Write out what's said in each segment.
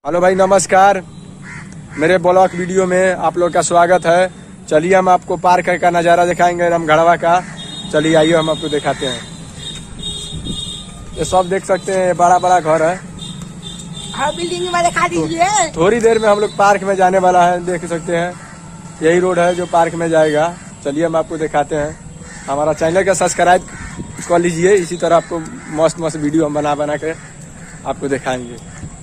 Hello भाई, नमस्कार। मेरे ब्लॉग वीडियो में आप लोग का स्वागत है। चलिए हम आपको पार्क का नज़ारा दिखाएंगे रामगढ़वा का। चलिए आइए हम आपको दिखाते हैं। ये सब देख सकते हैं, ये बड़ा बड़ा घर है। बिल्डिंग में दिखा दीजिए। थोड़ी देर में हम लोग पार्क में जाने वाला है, देख सकते हैं। यही रोड है जो पार्क में जाएगा। चलिए हम आपको दिखाते हैं। हमारा चैनल का सब्सक्राइब कर लीजिए। इसी तरह आपको मस्त मस्त वीडियो हम बना के आपको दिखाएंगे।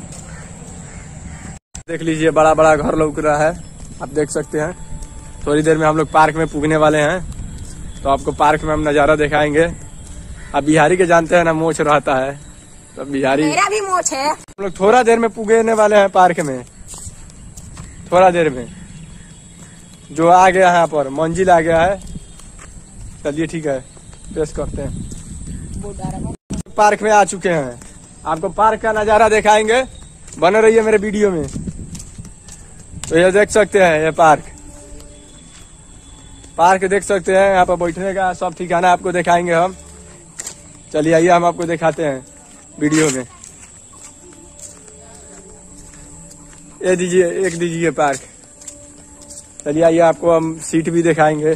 देख लीजिए, बड़ा बड़ा घर लौक रहा है, आप देख सकते हैं। थोड़ी देर में हम लोग पार्क में पुगने वाले हैं, तो आपको पार्क में हम नज़ारा दिखाएंगे। अब बिहारी के जानते हैं ना, मोछ रहता है, तो बिहारी मेरा भी मोछ है। हम लोग थोड़ा देर में पुगने वाले हैं पार्क में। थोड़ा देर में जो आ गया है, यहाँ पर मंजिल आ गया है। चलिए ठीक है, पेश करते हैं। पार्क में आ चुके हैं, आपको पार्क का नज़ारा दिखाएंगे। बने रहिए मेरे वीडियो में। तो ये देख सकते हैं, ये पार्क देख सकते हैं। यहाँ पर बैठने का सब ठिकाना आपको दिखाएंगे हम। चलिए आइए हम आपको दिखाते हैं वीडियो में। ये दीजिए, एक दीजिए पार्क। चलिए आइए आपको हम सीट भी दिखाएंगे।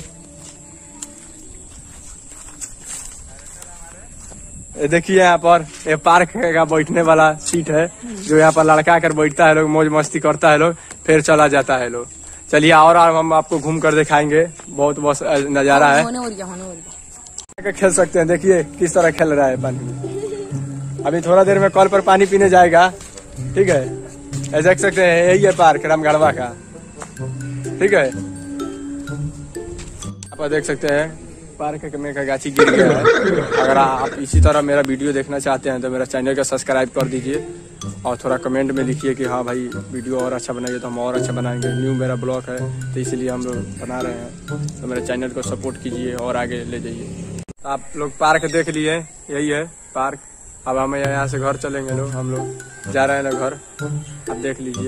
ये देखिए, यहाँ पर ये पार्क का बैठने वाला सीट है, जो यहाँ पर लड़का कर बैठता है लोग, मौज मस्ती करता है लोग, फिर चला जाता है लोग। चलिए और हम आपको घूम कर दिखाएंगे। बहुत बहुत नजारा है। खेल सकते हैं, देखिए किस तरह खेल रहा है पानी में। अभी थोड़ा देर में कल पर पानी पीने जाएगा, ठीक है। ये देख सकते हैं, यही है पार्क रामगढ़वा का, ठीक है। आप देख सकते हैं पार्क में का गाछी गिर गया है। अगर आप इसी तरह मेरा वीडियो देखना चाहते हैं तो मेरा चैनल का सब्सक्राइब कर दीजिए और थोड़ा कमेंट में लिखिए कि हाँ भाई वीडियो और अच्छा बनाइए, तो हम और अच्छा बनाएंगे। न्यू मेरा ब्लॉग है, तो इसलिए हम लोग बना रहे हैं। तो मेरे चैनल को सपोर्ट कीजिए और आगे ले जाइए। आप लोग पार्क देख लिए, यही है पार्क। अब हम यहाँ से घर चलेंगे लोग, हम लोग जा रहे हैं ना घर, आप देख लीजिए।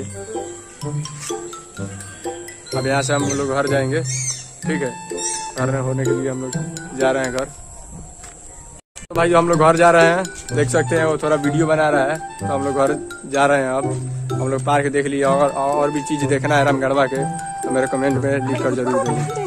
अब यहाँ से हम लोग घर जाएंगे, ठीक है। घर में होने के लिए हम लोग जा रहे हैं घर। तो भाई हम लोग घर जा रहे हैं, देख सकते हैं। वो थोड़ा वीडियो बना रहा है, तो हम लोग घर जा रहे हैं। अब हम लोग पार्क देख लिए। और भी चीज़ देखना है रामगढ़वा के, तो मेरे कमेंट में लिख कर जरूर देंगे।